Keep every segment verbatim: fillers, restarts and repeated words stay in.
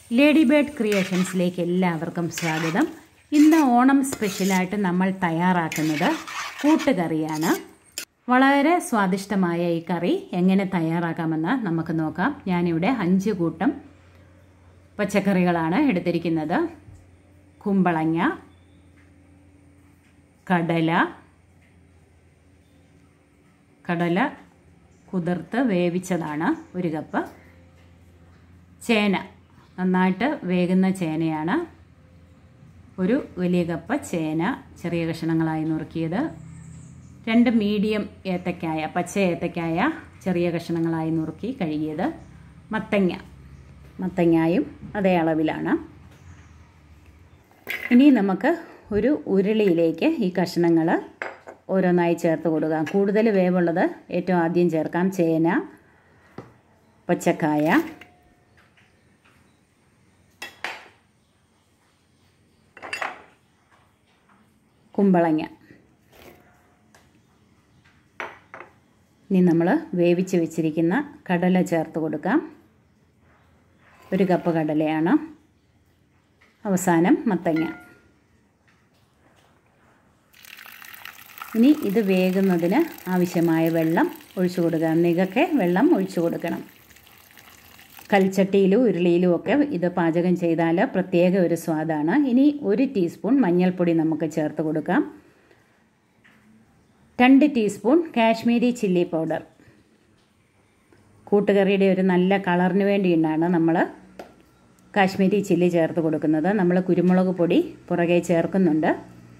Lady bird ക്രിയേഷൻസിലേക്ക് എല്ലാവർക്കും സ്വാഗതം. ഇന്ന് ഓണം സ്പെഷ്യലായിട്ട് നമ്മൾ തയ്യാറാക്കുന്നത് കൂട്ടുകറിയാണ്. വളരെ സ്വാദിഷ്ടമായ ഈ കറി എങ്ങനെ തയ്യാറാക്കാമെന്ന് നമുക്ക് നോക്കാം. ഞാനിവിടെ അഞ്ച് കൂട്ടം പച്ചക്കറികളാണ് എടുത്തിരിക്കുന്നത്. കുമ്പളങ്ങ, കടല, കടല കുതിർത്ത് വേവിച്ചതാണ് ഒരു കപ്പ്, ചേന നന്നായിട്ട് വേകുന്ന ചേനയാണ് ഒരു വലിയ കപ്പ് ചേന ചെറിയ കഷ്ണങ്ങളായി നുറുക്കിയത്, രണ്ട് മീഡിയം ഏത്തക്കായ പച്ച ഏത്തക്കായ ചെറിയ കഷ്ണങ്ങളായി നുറുക്കി കഴുകിയത്, മത്തങ്ങ മത്തങ്ങായും അതേ അളവിലാണ്. ഇനി നമുക്ക് ഒരു ഉരുളിയിലേക്ക് ഈ കഷ്ണങ്ങൾ ഓരോന്നായി ചേർത്ത് കൊടുക്കാം. കൂടുതൽ വേവുള്ളത് ഏറ്റവും ആദ്യം ചേർക്കാം. ചേന, പച്ചക്കായ, കുമ്പളങ്ങ. ഇനി നമ്മൾ വേവിച്ച് വെച്ചിരിക്കുന്ന കടല ചേർത്ത് കൊടുക്കാം. ഒരു കപ്പ് കടലയാണ്. അവസാനം മത്തങ്ങ. ഇനി ഇത് വേകുന്നതിന് ആവശ്യമായ വെള്ളം ഒഴിച്ചു കൊടുക്കുക. നികക്കെ വെള്ളം ഒഴിച്ചു കൊടുക്കണം. കൽച്ചട്ടിയിലും ഉരുളിയിലും ഒക്കെ ഇത് പാചകം ചെയ്താൽ പ്രത്യേക ഒരു സ്വാദാണ്. ഇനി ഒരു ടീസ്പൂൺ മഞ്ഞൾപ്പൊടി നമുക്ക് ചേർത്ത് കൊടുക്കാം. രണ്ട് ടീസ്പൂൺ കാശ്മീരി ചില്ലി പൗഡർ. കൂട്ടുകറിയുടെ ഒരു നല്ല കളറിന് വേണ്ടിയിട്ടാണ് നമ്മൾ കാശ്മീരി ചില്ലി ചേർത്ത് കൊടുക്കുന്നത്. നമ്മൾ കുരുമുളക് പൊടി പുറകെ ചേർക്കുന്നുണ്ട്.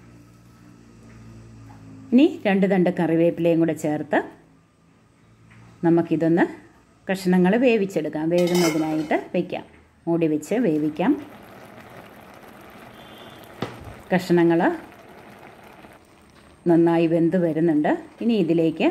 ഇനി രണ്ട് തണ്ട് കറിവേപ്പിലയും കൂടെ ചേർത്ത് നമുക്കിതൊന്ന് കഷ്ണങ്ങൾ വേവിച്ചെടുക്കാം. വേകുന്നതിനായിട്ട് വയ്ക്കാം. മൂടി വെച്ച് വേവിക്കാം. കഷ്ണങ്ങൾ നന്നായി വെന്ത് വരുന്നുണ്ട്. ഇനി ഇതിലേക്ക്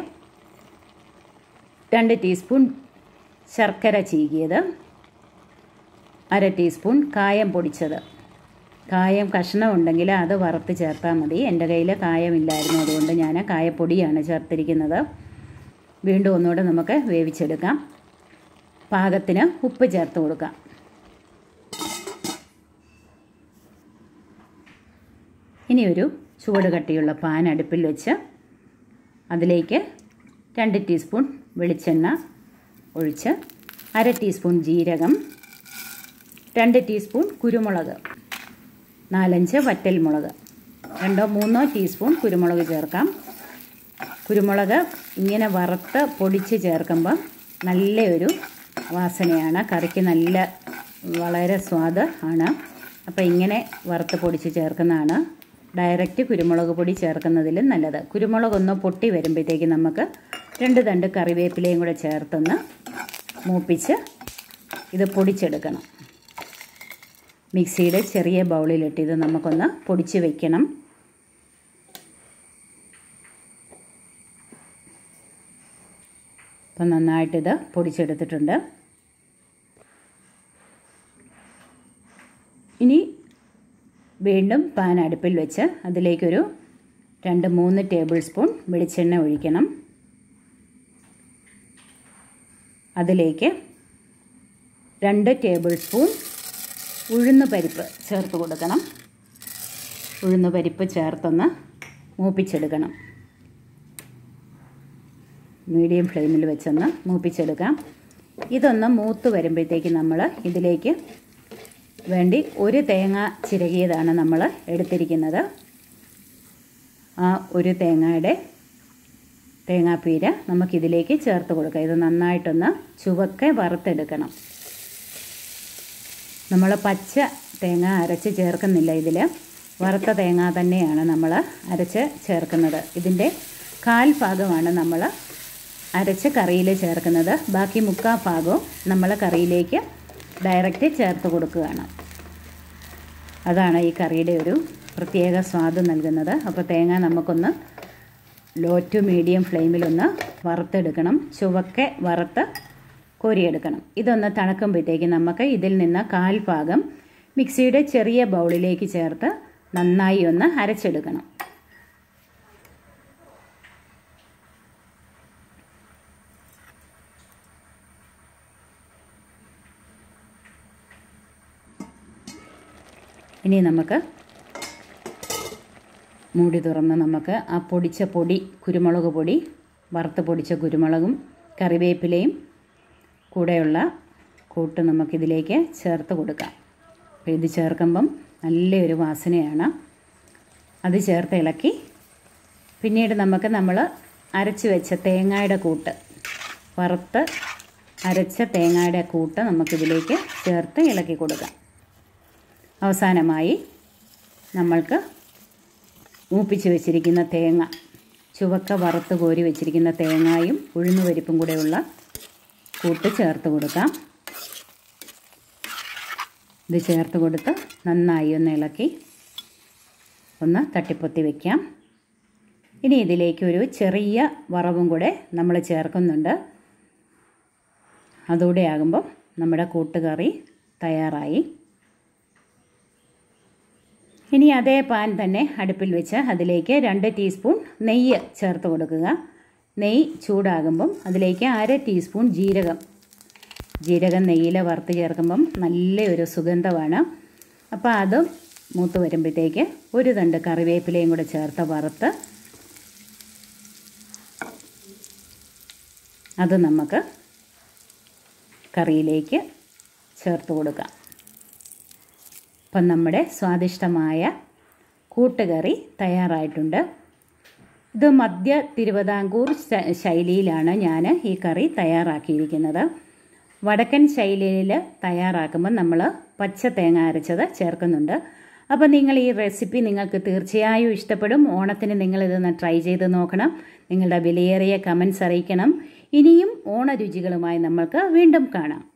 രണ്ട് ടീസ്പൂൺ ശർക്കര ചീകിയത്, അര ടീസ്പൂൺ കായം പൊടിച്ചത്. കായം കഷ്ണം ഉണ്ടെങ്കിൽ അത് വറുത്ത് ചേർത്താൽ മതി. എൻ്റെ കയ്യിൽ കായമില്ലായിരുന്നു, അതുകൊണ്ട് ഞാൻ കായപ്പൊടിയാണ് ചേർത്തിരിക്കുന്നത്. വീണ്ടും ഒന്നുകൂടെ നമുക്ക് വേവിച്ചെടുക്കാം. പാകത്തിന് ഉപ്പ് ചേർത്ത് കൊടുക്കാം. ഇനി ഒരു ചൂട് കട്ടിയുള്ള പാൻ അടുപ്പിൽ വെച്ച് അതിലേക്ക് രണ്ട് ടീസ്പൂൺ വെളിച്ചെണ്ണ ഒഴിച്ച് അര ടീസ്പൂൺ ജീരകം, രണ്ട് ടീസ്പൂൺ കുരുമുളക്, നാലഞ്ച് വറ്റൽമുളക്, രണ്ടോ മൂന്നോ ടീസ്പൂൺ കുരുമുളക് ചേർക്കാം. കുരുമുളക് ഇങ്ങനെ വറുത്ത് പൊടിച്ച് ചേർക്കുമ്പോൾ നല്ലൊരു വാസനയാണ്. കറിക്ക് നല്ല വളരെ സ്വാദ് ആണ്. അപ്പോൾ ഇങ്ങനെ വറുത്ത് പൊടിച്ച് ചേർക്കുന്നതാണ് ഡയറക്റ്റ് കുരുമുളക് പൊടി ചേർക്കുന്നതിലും നല്ലത്. കുരുമുളകൊന്ന് പൊട്ടി വരുമ്പോഴത്തേക്ക് നമുക്ക് രണ്ട് തണ്ട് കറിവേപ്പിലയും കൂടെ ചേർത്തൊന്ന് മൂപ്പിച്ച് ഇത് പൊടിച്ചെടുക്കണം. മിക്സിയുടെ ചെറിയ ബൗളിലിട്ട് ഇത് നമുക്കൊന്ന് പൊടിച്ച് വയ്ക്കണം. അപ്പം നന്നായിട്ടിത് പൊടിച്ചെടുത്തിട്ടുണ്ട്. ഇനി വീണ്ടും പാൻ അടുപ്പിൽ വെച്ച് അതിലേക്കൊരു രണ്ട് മൂന്ന് ടേബിൾ സ്പൂൺ വെളിച്ചെണ്ണ ഒഴിക്കണം. അതിലേക്ക് രണ്ട് ടേബിൾ സ്പൂൺ ഉഴുന്ന് പരിപ്പ് ചേർത്ത് കൊടുക്കണം. ഉഴുന്ന് പരിപ്പ് ചേർത്തൊന്ന് മൂപ്പിച്ചെടുക്കണം. മീഡിയം ഫ്ലെയിമിൽ വെച്ചൊന്ന് മൂപ്പിച്ചെടുക്കാം. ഇതൊന്ന് മൂത്ത് വരുമ്പോഴത്തേക്ക് നമ്മൾ ഇതിലേക്ക് വേണ്ടി ഒരു തേങ്ങ ചിരകിയതാണ് നമ്മൾ എടുത്തിരിക്കുന്നത്. ആ ഒരു തേങ്ങയുടെ തേങ്ങാപ്പീര നമുക്കിതിലേക്ക് ചേർത്ത് കൊടുക്കാം. ഇത് നന്നായിട്ടൊന്ന് ചുവക്കെ വറുത്തെടുക്കണം. നമ്മൾ പച്ച തേങ്ങ അരച്ച് ചേർക്കുന്നില്ല. ഇതിൽ വറുത്ത തേങ്ങ തന്നെയാണ് നമ്മൾ അരച്ച് ചേർക്കുന്നത്. ഇതിൻ്റെ കാൽ ഭാഗമാണ് നമ്മൾ അരച്ച് കറിയിൽ ചേർക്കുന്നത്. ബാക്കി മുക്കാൽ ഭാഗവും നമ്മൾ കറിയിലേക്ക് ഡയറക്റ്റ് ചേർത്ത് കൊടുക്കുകയാണ്. അതാണ് ഈ കറിയുടെ ഒരു പ്രത്യേക സ്വാദ് നൽകുന്നത്. അപ്പോൾ തേങ്ങ നമുക്കൊന്ന് ലോ ടു മീഡിയം ഫ്ലെയിമിലൊന്ന് വറുത്തെടുക്കണം. ചുവക്കെ വറുത്ത് കോരിയെടുക്കണം. ഇതൊന്ന് തണുക്കുമ്പോഴത്തേക്ക് നമുക്ക് ഇതിൽ നിന്ന് കാൽ ഭാഗം മിക്സിയുടെ ചെറിയ ബൗളിലേക്ക് ചേർത്ത് നന്നായി ഒന്ന് അരച്ചെടുക്കണം. ഇനി നമുക്ക് മൂടി തുറന്ന് നമുക്ക് ആ പൊടിച്ച പൊടി, കുരുമുളക് പൊടി, വറുത്ത് പൊടിച്ച കുരുമുളകും കറിവേപ്പിലയും കൂടെയുള്ള കൂട്ട് നമുക്കിതിലേക്ക് ചേർത്ത് കൊടുക്കാം. അപ്പോൾ ഇത് ചേർക്കുമ്പം നല്ലൊരു വാസനയാണ്. അത് ചേർത്ത് ഇളക്കി പിന്നീട് നമുക്ക് നമ്മൾ അരച്ച് വെച്ച തേങ്ങയുടെ കൂട്ട്, വറുത്ത് അരച്ച തേങ്ങയുടെ കൂട്ട് നമുക്കിതിലേക്ക് ചേർത്ത് ഇളക്കി കൊടുക്കാം. അവസാനമായി നമ്മൾക്ക് മൂപ്പിച്ച് വെച്ചിരിക്കുന്ന തേങ്ങ, ചുവക്ക വറുത്ത് കോരി വെച്ചിരിക്കുന്ന തേങ്ങയും ഉഴുന്നുപരിപ്പും കൂടെയുള്ള കൂട്ട് ചേർത്ത് കൊടുക്കാം. ഇത് ചേർത്ത് കൊടുത്ത് നന്നായി ഒന്ന് ഇളക്കി ഒന്ന് തട്ടിപ്പൊത്തി വയ്ക്കാം. ഇനി ഇതിലേക്ക് ഒരു ചെറിയ വറവും കൂടെ നമ്മൾ ചേർക്കുന്നുണ്ട്. അതുകൂടെ ആകുമ്പോൾ നമ്മുടെ കൂട്ടുകറി തയ്യാറായി. ഇനി അതേ പാൻ തന്നെ അടുപ്പിൽ വെച്ച് അതിലേക്ക് രണ്ട് ടീസ്പൂൺ നെയ്യ് ചേർത്ത് കൊടുക്കുക. നെയ്യ് ചൂടാകുമ്പം അതിലേക്ക് അര ടീസ്പൂൺ ജീരകം ജീരകം നെയ്യിൽ വറുത്ത് ചേർക്കുമ്പം നല്ലൊരു സുഗന്ധമാണ്. അപ്പോൾ അതും മൂത്ത് വരുമ്പോഴത്തേക്ക് ഒരു തണ്ട് കറിവേപ്പിലയും കൂടെ ചേർത്ത് വറുത്ത് അത് നമുക്ക് കറിയിലേക്ക് ചേർത്ത് കൊടുക്കാം. അപ്പം നമ്മുടെ സ്വാദിഷ്ടമായ കൂട്ടുകറി തയ്യാറായിട്ടുണ്ട്. ഇത് മധ്യ തിരുവിതാംകൂർ ശൈലിയിലാണ് ഞാൻ ഈ കറി തയ്യാറാക്കിയിരിക്കുന്നത്. വടക്കൻ ശൈലിയിൽ തയ്യാറാക്കുമ്പോൾ നമ്മൾ പച്ച തേങ്ങ അരച്ചത് ചേർക്കുന്നുണ്ട്. അപ്പോൾ നിങ്ങൾ ഈ റെസിപ്പി നിങ്ങൾക്ക് തീർച്ചയായും ഇഷ്ടപ്പെടും. ഓണത്തിന് നിങ്ങളിതൊന്ന് ട്രൈ ചെയ്ത് നോക്കണം. നിങ്ങളുടെ വിലയേറിയ കമൻസ് അറിയിക്കണം. ഇനിയും ഓണരുചികളുമായി നമ്മൾക്ക് വീണ്ടും കാണാം.